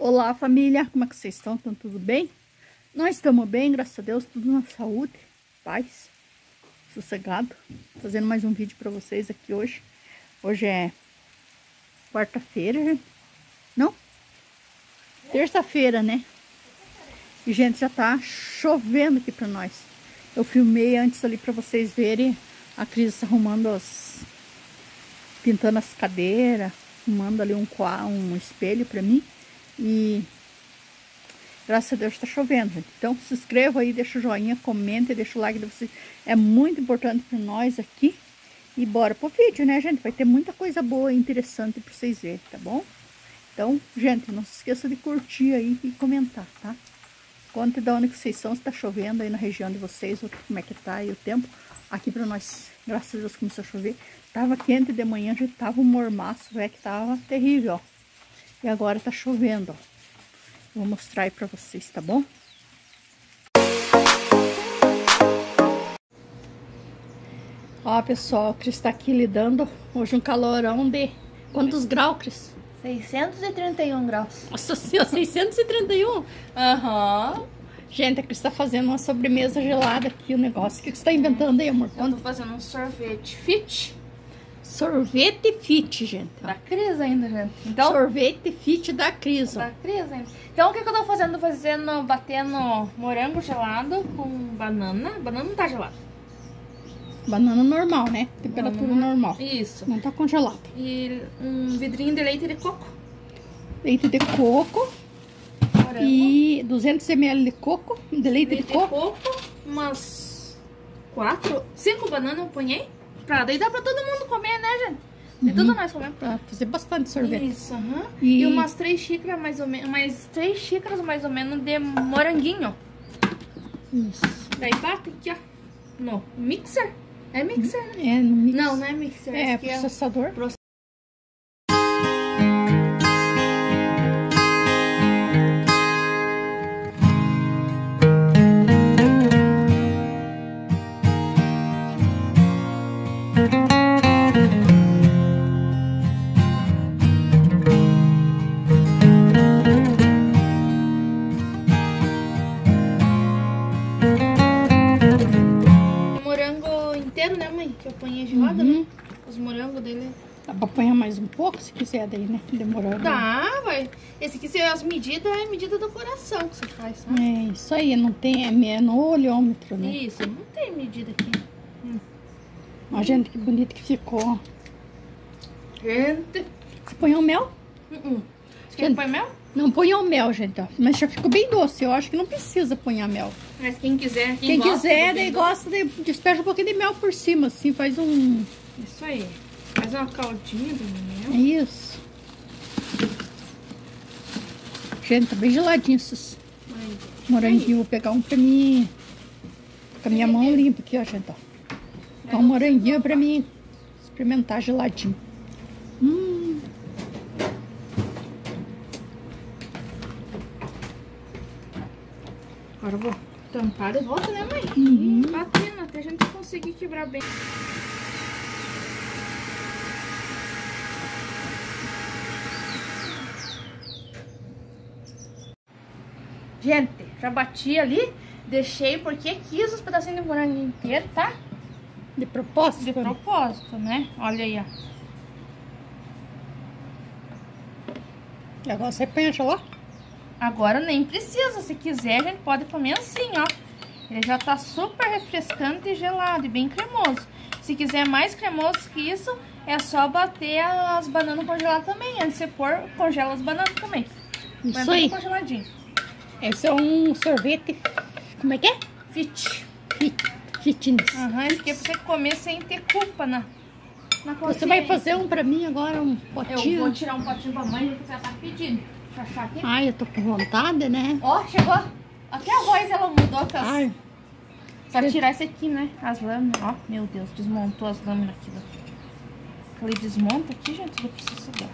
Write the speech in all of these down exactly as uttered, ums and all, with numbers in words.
Olá, família, como é que vocês estão? Estão tudo bem? Nós estamos bem, graças a Deus, tudo na saúde, paz, sossegado. Fazendo mais um vídeo para vocês aqui hoje. Hoje é quarta-feira, não? Terça-feira, né? E, gente, já tá chovendo aqui para nós. Eu filmei antes ali para vocês verem a Cris arrumando as... pintando as cadeiras, arrumando ali um, um espelho para mim. E graças a Deus está chovendo, gente. Então se inscreva aí, deixa o joinha, comenta e deixa o like de vocês. É muito importante para nós aqui. E bora pro vídeo, né, gente? Vai ter muita coisa boa e interessante para vocês verem, tá bom? Então, gente, não se esqueça de curtir aí e comentar, tá? Conta de onde que vocês são, se tá chovendo aí na região de vocês, como é que tá aí o tempo. Aqui para nós, graças a Deus, começou a chover. Tava quente de manhã, já tava um mormaço, é que tava terrível, ó. E agora tá chovendo, ó. Vou mostrar aí pra vocês, tá bom? Ó, pessoal, o Cris tá aqui lidando hoje um calorão de... Quantos graus, Cris? seiscentos e trinta e um graus. Nossa senhora, seiscentos e trinta e um? Aham. Uhum. Gente, a Cris tá fazendo uma sobremesa gelada aqui, o negócio. O que você tá inventando aí, amor? Eu tô fazendo um sorvete fit. Sorvete fit, gente. Da Cris ainda, gente. Então, sorvete fit da Cris, ó. Da Cris ainda. Então, o que, que eu tô fazendo? Tô fazendo, batendo morango gelado com banana. Banana não tá gelada. Banana normal, né? Temperatura banana normal. Isso. Não tá congelado. E um vidrinho de leite de coco. Leite de coco. Morango. E duzentos mililitros de coco. De leite, leite de coco. de coco. Umas quatro, cinco bananas eu ponhei. Pra, daí dá pra todo mundo comer, né, gente? De uhum. tudo nós comemos. Pra fazer bastante sorvete. Isso, aham. Uhum. E... e umas três xícaras mais ou menos, mais três xícaras mais ou menos de moranguinho. Isso. Daí bate aqui, ó. No mixer. É mixer, né? É, no mixer. Não, não é mixer. É, processador. É... Que eu ponhei gelada, uhum. né? Os morangos dele. Dá pra apanhar mais um pouco, se quiser daí, né? Demorou. Dá, vai. Esse aqui, as medidas, é a medida do coração que você faz, sabe? É, isso aí, não tem, é no olhômetro, né? Isso, não tem medida aqui. Hum. Ó, gente, que bonito que ficou. Gente. Você põe o mel? Uh -uh. Você quer que põe mel? Não põe o mel, gente, ó. Mas já ficou bem doce. Eu acho que não precisa pôr mel. Mas quem quiser, quem, quem gosta quiser, daí gosta, de, despeja um pouquinho de mel por cima, assim, faz um... Isso aí. Faz uma caldinha do mel. É isso. Gente, tá bem geladinho esses moranguinhos. Vou pegar um pra mim. Com a minha mão limpa aqui, ó, gente, ó. Pegar um moranguinho pra mim experimentar geladinho. Hum... Agora eu vou tampar de volta, né, mãe? Uhum. E batendo até a gente conseguir quebrar bem. Gente, já bati ali, deixei porque quis os pedacinhos de morango inteiro, tá? De propósito? De propósito, né? Olha aí, ó. E agora você põe lá? Agora nem precisa, se quiser a gente pode comer assim, ó. Ele já tá super refrescante e gelado e bem cremoso. Se quiser mais cremoso que isso, é só bater as bananas congeladas também. Antes de você pôr, congela as bananas também. Isso aí. Congeladinho. Esse é um sorvete, como é que é? Fit. Fit. Fitness. Aham, esse aqui é pra você comer sem ter culpa na, na consciência. Você vai fazer um pra mim agora, um potinho? Eu vou tirar um potinho pra mãe, porque ela tá pedindo. Aqui. Ai, eu tô com vontade, né? Ó, chegou. Até a voz ela mudou. Com as... Ai. Só tirar esse aqui, né? As lâminas. Ó, meu Deus, desmontou as lâminas aqui. Ele desmonta aqui, gente, do processador.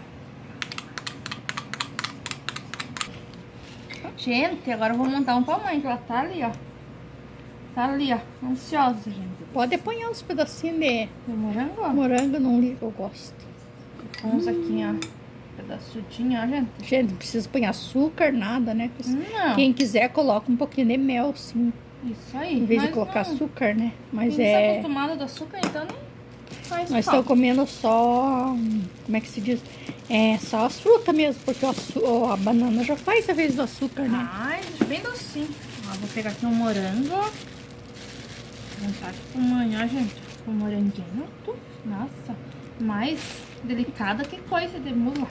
Gente, agora eu vou montar um pra mãe, que ela tá ali, ó. Tá ali, ó. Ansiosa, gente. Pode apanhar uns pedacinhos de morango. Morango não liga, eu gosto. Uns aqui, ó. pedaçudinho, ó, gente. Gente, não precisa pôr açúcar, nada, né? Não. Quem quiser, coloca um pouquinho de mel, sim. Isso aí. Em vez Mas de colocar não. açúcar, né? Mas Quem é... está acostumado do açúcar, então nem faz Nós falta. estamos comendo só... Como é que se diz? É só as frutas mesmo, porque o açu... a banana já faz a vez do açúcar, né? Ai, bem docinho. Ó, vou pegar aqui um morango. Vou juntar aqui com manhã, gente. Com moranguinho. Nossa, mais delicada que coisa de mula.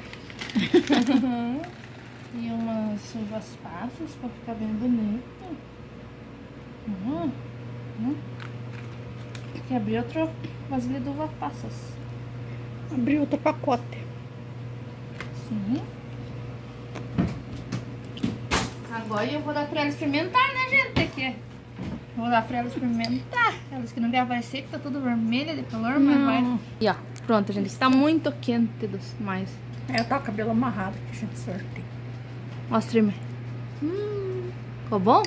E umas uvas passas pra ficar bem bonito. Hum, hum. Tem que abrir outro vasilha de uvas passas. Abrir outro pacote. Sim. Agora eu vou dar pra ela experimentar, né, gente? Aqui. Vou dar pra ela experimentar. Elas que não querem aparecer, que tá tudo vermelha de calor, mas Não. vai. E ó, pronto, gente. Está muito quente demais. É, eu tô com o cabelo amarrado que a gente sorteia. Mostra aí. Hum, ficou bom?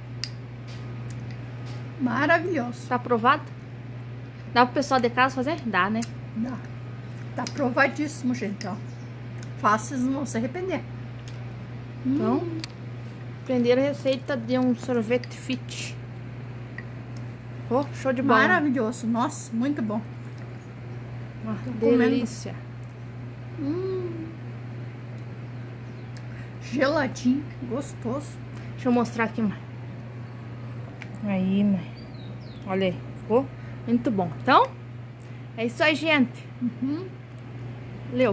Maravilhoso. Tá aprovado? Dá pro pessoal de casa fazer? Dá, né? Dá. Tá aprovadíssimo, gente, ó. Faça, vocês não vão se arrepender. Então, Hum. aprender a receita de um sorvete fit. Oh, show de bola. Maravilhoso. Nossa, muito bom. Uma comendo. delícia. Hum. Geladinho, gostoso. Deixa eu mostrar aqui, mãe. Aí, mãe. Olha aí, ficou muito bom. Então, é isso aí, gente. Uhum. Leu.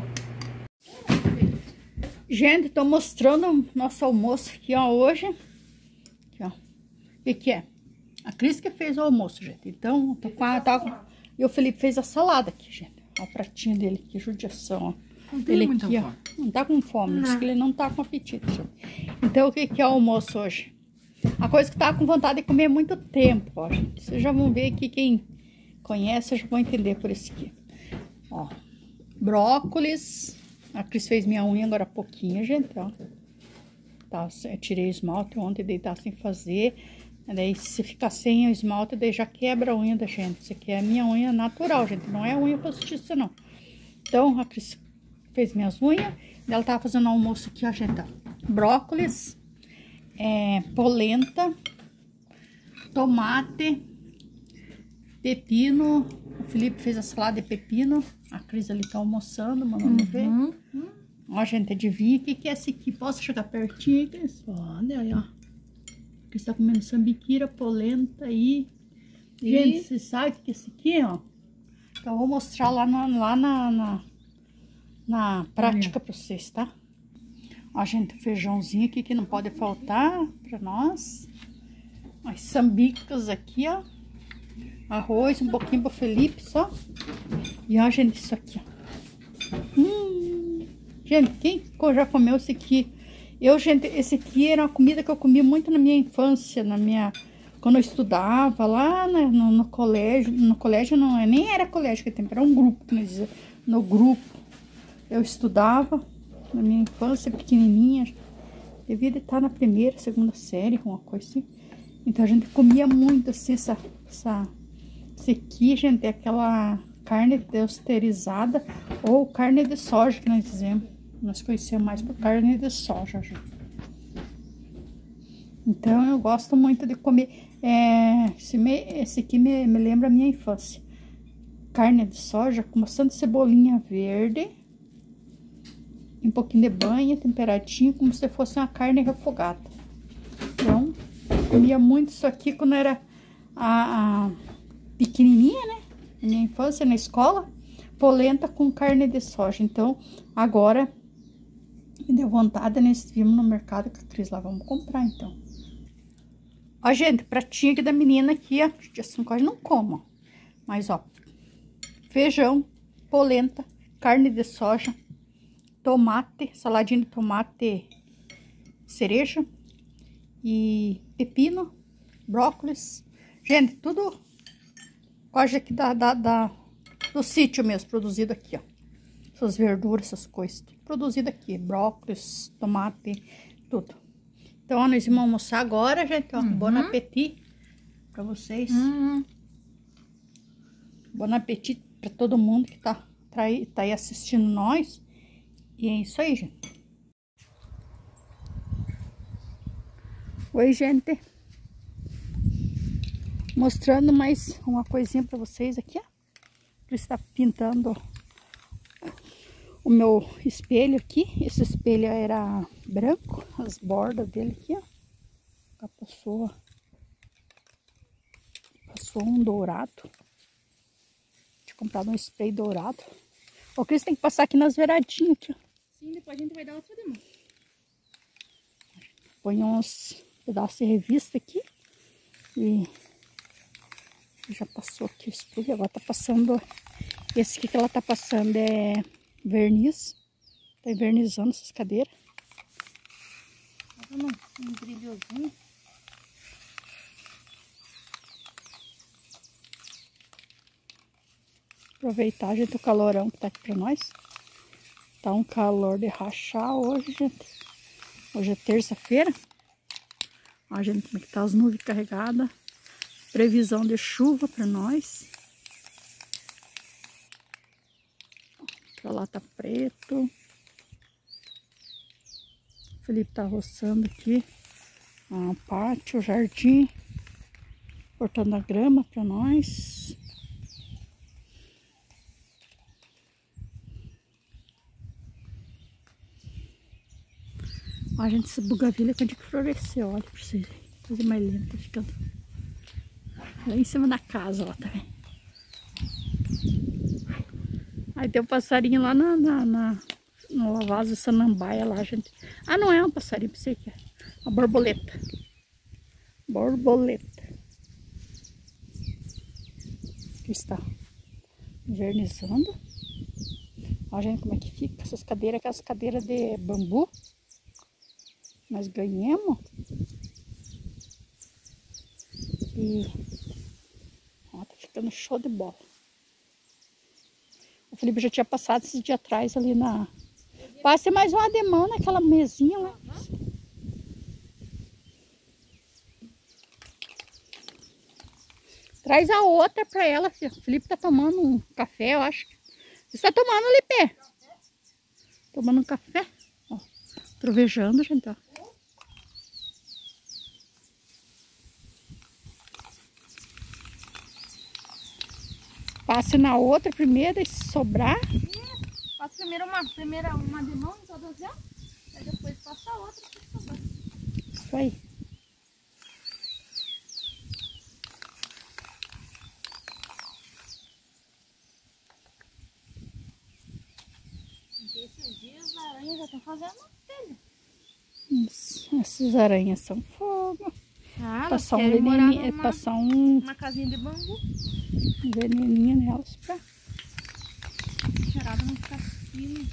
Gente, tô mostrando nosso almoço aqui, ó, hoje. Aqui, ó. O que que é? A Cris que fez o almoço, gente. Então, tô com a... Tá com... E o Felipe fez a salada aqui, gente. Ó, o pratinho dele, que judiação, ó. Não tem Ele muita aqui, ó, fome. não tá com fome, diz que ele não tá com apetite, gente. Então, o que que é o almoço hoje? A coisa que tá com vontade de comer há muito tempo, ó, gente. Vocês já vão ver aqui, quem conhece, já vão entender por isso aqui. Ó, brócolis. A Cris fez minha unha agora há pouquinho, gente, ó. Tá, eu tirei o esmalte ontem, daí tá sem fazer. Daí, se ficar sem o esmalte, daí já quebra a unha da gente. Isso aqui é a minha unha natural, gente, não é unha postiça, não. Então, a Cris fez minhas unhas. Ela tava fazendo almoço aqui, ó, gente, ó. Brócolis, é, polenta, tomate, pepino. O Felipe fez a salada de pepino. A Cris ali tá almoçando, mandando ver. Uhum. Ó, gente, adivinha o que que é esse aqui? Posso chegar pertinho, Cris? Olha aí, ó. Cris tá comendo sambiquira, polenta aí. E... Gente, você sabe o que é esse aqui, ó? Então, eu vou mostrar lá na, lá na, na, na prática pra vocês, tá? Ó, gente, feijãozinho aqui que não pode faltar pra nós. As sambicas aqui, ó. Arroz, um pouquinho pro Felipe só. E ó, gente, isso aqui, ó. Hum. Gente, quem já comeu esse aqui? Eu, gente, esse aqui era uma comida que eu comia muito na minha infância, na minha... Quando eu estudava lá no, no, no colégio. No colégio não, nem era colégio que tempo, era um grupo, que nós dizia. No grupo eu estudava na minha infância, pequenininha. Devia estar na primeira, segunda série, uma coisa assim. Então a gente comia muito assim, essa... essa esse aqui, gente, é aquela carne pasteurizada ou carne de soja que nós dizemos. Nós conhecemos mais por carne de soja, gente. Então, eu gosto muito de comer. É, esse, me, esse aqui me, me lembra a minha infância. Carne de soja com bastante cebolinha verde. Um pouquinho de banha, temperadinho, como se fosse uma carne refogada. Então, eu comia muito isso aqui quando era a... a pequenininha, né? Na minha infância, na escola, polenta com carne de soja. Então, agora, me deu vontade, nesse vimos no mercado que a Cris lá, vamos comprar, então. Ó, gente, pratinho aqui da menina aqui, ó, assim, quase não como, mas, ó, feijão, polenta, carne de soja, tomate, saladinha de tomate cereja e pepino, brócolis. Gente, tudo... Quase aqui da, da, da, do sítio mesmo, produzido aqui, ó. Essas verduras, essas coisas, tudo produzido aqui. Brócolis, tomate, tudo. Então, ó, nós vamos almoçar agora, gente, ó. Uhum. Bom apetite pra vocês. Uhum. Bom apetite pra todo mundo que tá, tá, aí, tá aí assistindo nós. E é isso aí, gente. Oi, gente. Mostrando mais uma coisinha pra vocês aqui, ó. Ele está pintando o meu espelho aqui. Esse espelho era branco, as bordas dele aqui, ó. Já passou, passou um dourado. Tinha comprado um spray dourado. O Cris tem que passar aqui nas beiradinhas aqui, ó. Sim, depois a gente vai dar outra demão. Põe uns pedaços de revista aqui. E já passou aqui o spray. Agora tá passando. Esse aqui que ela tá passando é verniz. Tá envernizando essas cadeiras. Tá dando um brilhozinho. Aproveitar, gente, o calorão que tá aqui pra nós. Tá um calor de rachar hoje, gente. Hoje é terça-feira. Ó, gente, como é que tá as nuvens carregadas. Previsão de chuva pra nós. Pra lá tá preto. O Felipe tá roçando aqui o pátio, o jardim. Cortando a grama pra nós. Ó, gente, essa bugavilha que que floresceu, olha pra vocês verem. Coisa mais linda, tá ficando lá em cima da casa, ó, tá vendo? Aí tem um passarinho lá na, na, na, no vaso de samambaia lá, gente. Ah, não é um passarinho, pensei que é uma borboleta. Borboleta. Aqui está vernizando. Ó, gente, como é que fica essas cadeiras, aquelas cadeiras de bambu. Nós ganhamos. E ó, tá ficando show de bola. O Felipe já tinha passado esses dias atrás ali na... Passe mais uma demão naquela mesinha lá. Traz a outra pra ela, filho. O Felipe tá tomando um café, eu acho. Você tá tomando, Lipe? Tomando um café. Ó, trovejando, gente, ó. Passe na outra primeiro e se sobrar. Isso. Passa primeiro uma, primeira uma de mão em todas elas. Aí depois passa a outra se sobrar. Isso aí. Esses dias as aranhas já estão fazendo telha. Isso. Essas aranhas são fogo. Ah, passar um veneninho, numa, passar um uma casinha de bambu. Um veneninho nelas pra Cheirada não ficar fino.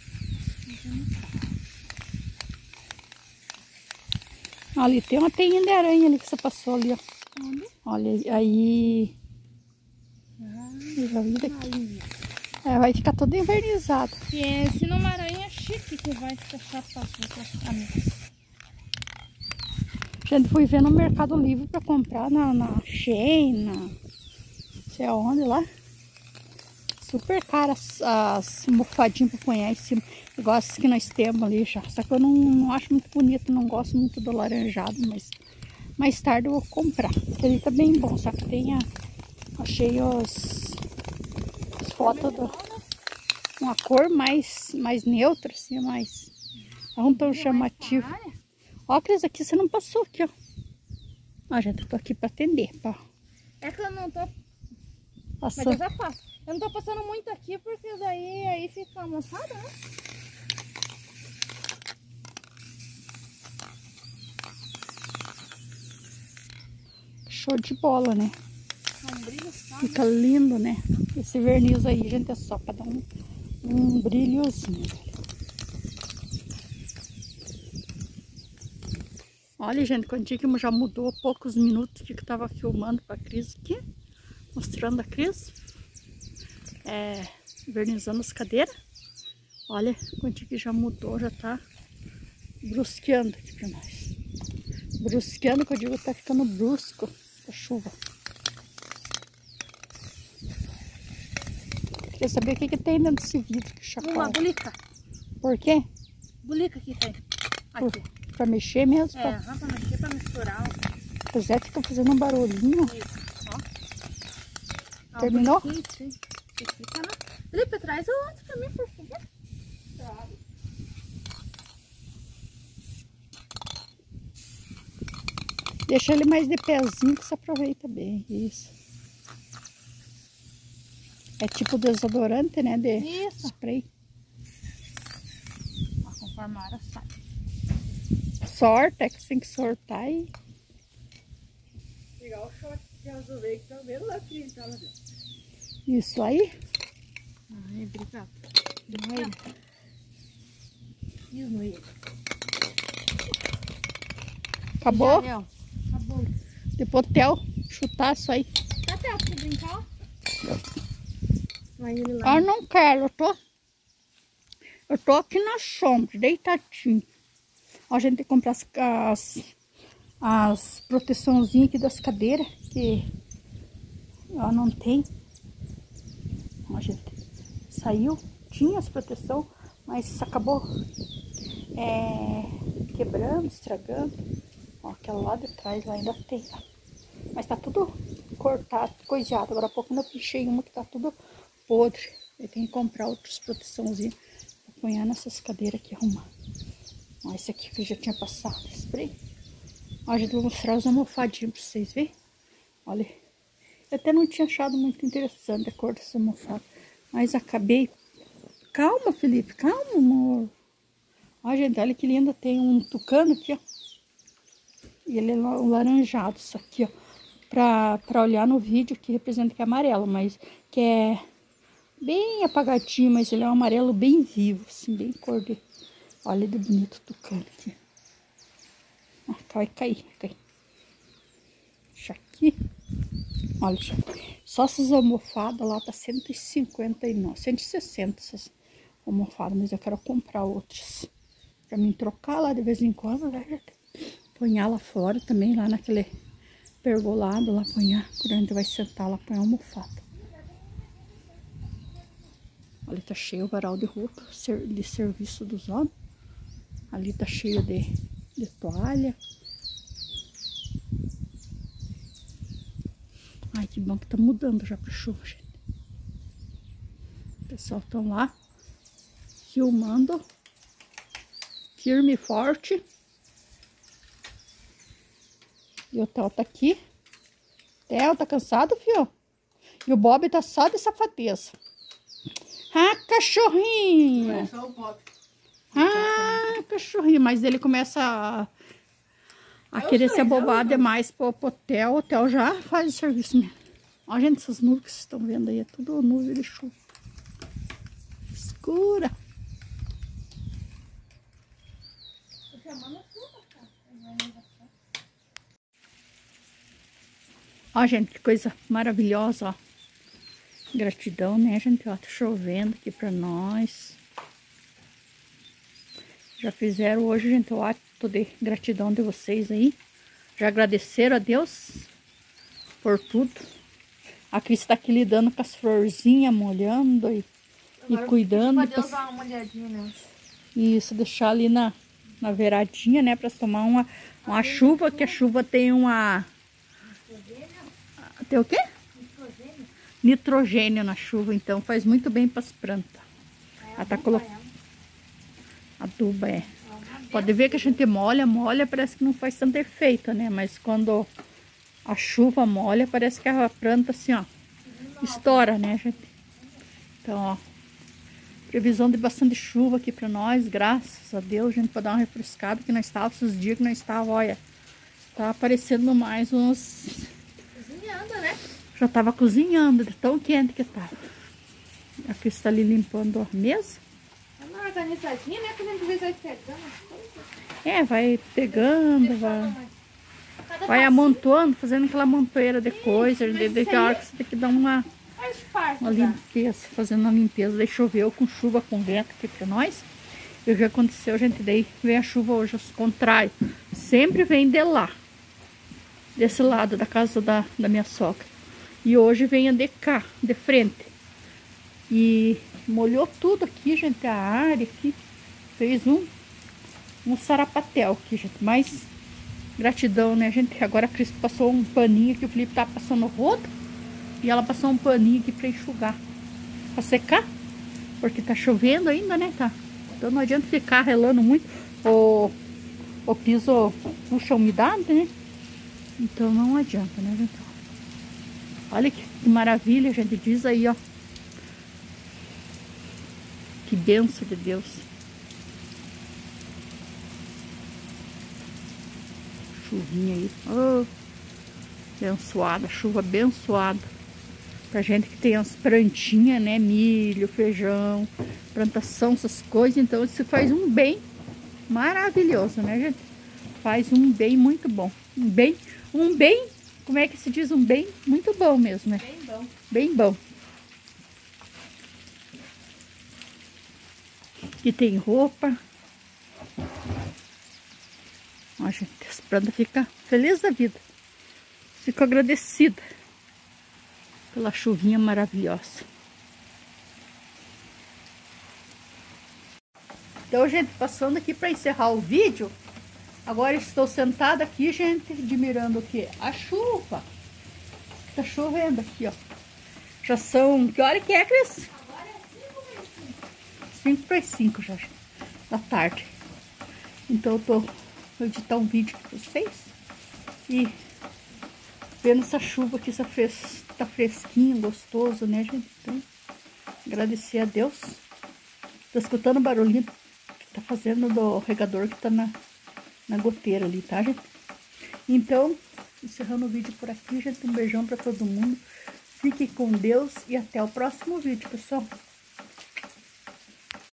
Ali tem uma teinha de aranha ali que você passou ali, ó. Onde? Olha aí. Ah, eu já vi daqui. É, vai ficar todo envernizado. E esse numa aranha chique que vai ficar chapado pra ficar mesmo. Gente, fui ver no Mercado Livre pra comprar na, na Shein, na não sei aonde lá. Super caras as almofadinhas pra pôr em cima. Igual as que nós temos ali já. Só que eu não, não acho muito bonito, não gosto muito do laranjado, mas mais tarde eu vou comprar. Porque ele tá bem bom, só que tem a... Achei os... as fotos do... uma cor mais, mais neutra, assim, mais... Não tão chamativo. Ó, Cris, aqui você não passou aqui, ó. Ó, gente, eu tô aqui pra atender, pá. É que eu não tô... Passou. Mas eu já passo. Eu não tô passando muito aqui, porque daí aí fica amassado, né? Show de bola, né? Um brilho só, fica lindo, né? Esse verniz aí, gente, é só pra dar um, um brilhozinho. Olha, gente, quando que já mudou poucos minutos que eu tava filmando pra Cris aqui. Mostrando a Cris. É, vernizando as cadeiras. Olha, quando que já mudou, já tá brusqueando aqui pra nós. Brusqueando, que eu digo, tá ficando brusco a chuva. Quer saber o que, que tem dentro desse vidro? Que chacoalha. Uma bolita. Por quê? Bulica aqui tem. Aqui. Por, pra mexer mesmo? É, pra... pra mexer, pra misturar. Pois é, fica fazendo um barulhinho. Isso, ó. Terminou? Aqui, esse aqui tá na... Felipe, traz o outro pra mim, por favor. Claro. Deixa ele mais de pezinho que você aproveita bem. Isso. É tipo desodorante, né? De Isso. Spray. Ó, conforme a hora sai. Sorta, é que você tem que sortar e... Pegar o short que resolver que tá vendo lá que tá lá dentro. Isso aí. Ai, obrigada. Obrigada. Isso aí. Acabou? Já, acabou. Depois Theo chutar isso aí. Tá até pra brincar? Vai ele lá. Ah, não quero, eu tô... Eu tô aqui na sombra, deitadinho. Ó, a gente tem que comprar as, as, as proteçãozinhas aqui das cadeiras, que ó, não tem. Ó, a gente saiu, tinha as proteções, mas acabou é, quebrando, estragando. Ó, aquela lá de trás lá ainda tem, ó. Mas tá tudo cortado, coisado. Agora há pouco eu pichei uma que tá tudo podre. Eu tenho que comprar outras proteçãozinhas pra apanhar nessas cadeiras aqui, arrumar. Ó, esse aqui que eu já tinha passado, spray. Ó, a gente vai mostrar os almofadinhos pra vocês verem. Olha, eu até não tinha achado muito interessante a cor dessa almofada, mas acabei... Calma, Felipe, calma, amor. Ó, gente, olha que linda, tem um tucano aqui, ó. E ele é um laranjado, isso aqui, ó. Pra, pra olhar no vídeo que representa que é amarelo, mas que é bem apagadinho, mas ele é um amarelo bem vivo, assim, bem cor de... Olha que bonito o tucano aqui. Ah, vai cair, vai cair. Deixa aqui. Olha, só essas almofadas lá tá cento e cinquenta e nove, cento e sessenta essas almofadas, mas eu quero comprar outras pra mim trocar lá de vez em quando, né? Ponhar lá fora também, lá naquele pergolado lá, ponhar, quando a gente vai sentar lá, põe a almofada. Olha, tá cheio o varal de roupa, de serviço dos homens. Ali tá cheio de, de toalha. Ai, que bom que tá mudando já pra chuva, gente. O pessoal estão lá filmando, firme e forte. E o Theo tá aqui. Theo, tá cansado, filho? E o Bob tá só de safadeza. Ah, cachorrinho! É só o Bob. Ah, cachorrinho. Mas ele começa a, a querer se abobar demais pro, pro Theo. O Theo já faz o serviço mesmo. Ó, gente, essas nuvens que vocês estão vendo aí. É tudo nuvem de chuva. Escura. Tô chamando a chuva, cara. Ó, gente, que coisa maravilhosa, ó. Gratidão, né, gente? Ó, tá chovendo aqui pra nós. Já fizeram hoje, gente, o ato de gratidão de vocês aí. Já agradeceram a Deus por tudo. A Cris tá aqui lidando com as florzinhas, molhando e, e cuidando. Pra Deus dar uma olhadinha, né? Isso, deixar ali na, na beiradinha, né? Pra tomar uma, uma chuva, que a chuva tem uma... Tem o quê? Nitrogênio. Nitrogênio na chuva, então faz muito bem para as plantas. É, ela tá colocando. Aduba, é. Pode ver que a gente molha, molha, parece que não faz tanto efeito, né? Mas quando a chuva molha, parece que a planta assim, ó, estoura, né, gente? Então, ó, previsão de bastante chuva aqui para nós, graças a Deus, gente, para dar uma refrescada, que nós estávamos esses dias que nós estávamos, olha, tá aparecendo mais uns... Cozinhando, né? Já tava cozinhando, de tão quente que tava. A Cris tá ali limpando a mesa. É uma organizadinha, né? Que a gente vai pegando as coisas. É, vai pegando, vai, vai amontoando, fazendo aquela montoeira de coisas. De, de que a hora que você tem que dar uma, Faz parte, uma limpeza, fazendo uma limpeza. Daí choveu com chuva, com vento aqui pra nós. E o que aconteceu, gente? Daí vem a chuva hoje, ao contrário. Sempre vem de lá. Desse lado da casa da, da minha sogra. E hoje vem a de cá, de frente. E molhou tudo aqui, gente, a área aqui. fez um, um sarapatel aqui, gente. Mas gratidão, né, gente? Agora a Cris passou um paninho aqui, o Felipe tá passando o rodo. E ela passou um paninho aqui pra enxugar. Pra secar. Porque tá chovendo ainda, né? Tá. Então não adianta ficar relando muito. O, o piso puxa a umidade, né? Então não adianta, né, gente? Olha que, que maravilha, a gente diz aí, ó. Que bênção de Deus. Chuvinha aí. Oh, abençoada, chuva abençoada. Pra gente que tem as plantinhas, né? Milho, feijão, plantação, essas coisas. Então isso faz um bem maravilhoso, né, gente? Faz um bem muito bom. Um bem, um bem, como é que se diz? Um bem muito bom mesmo, né? Bem bom. Bem bom. Aqui tem roupa. Ó, gente, as plantas ficam felizes da vida. Fico agradecida pela chuvinha maravilhosa. Então, gente, passando aqui para encerrar o vídeo. Agora estou sentada aqui, gente, admirando o que? A chuva. Tá chovendo aqui, ó. Já são... Que hora que é, Cris? Agora é cinco para as cinco já, da tarde. Então eu tô... Vou editar um vídeo para vocês. E... Vendo essa chuva aqui, essa fres... tá fresquinho, gostoso, né, gente? Então, agradecer a Deus. Tô escutando o barulhinho que tá fazendo do regador que tá na, na goteira ali, tá, gente? Então, encerrando o vídeo por aqui, gente. Um beijão pra todo mundo. Fique com Deus e até o próximo vídeo, pessoal.